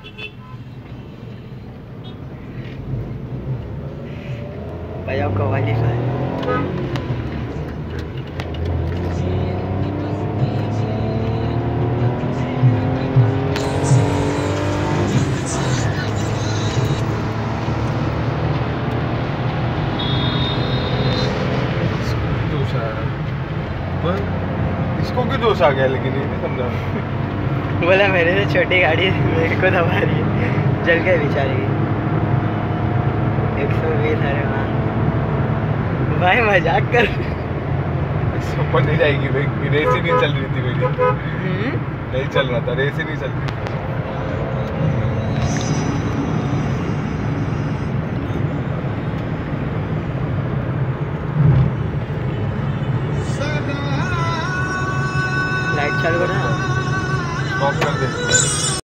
भाई आपका वाली है। इसको क्यों जोश आ गया, लेकिन ये नहीं समझा। बोला मेरे से छोटी गाड़ी मेरे को दबा रही है, जल गए बेचारे की। 120। अरे वाह भाई मजाक कर। ऊपर नहीं जाएगी भाई, रेस ही नहीं चल रही थी मेरी। नहीं चल रहा था, रेस ही नहीं चल रही थी।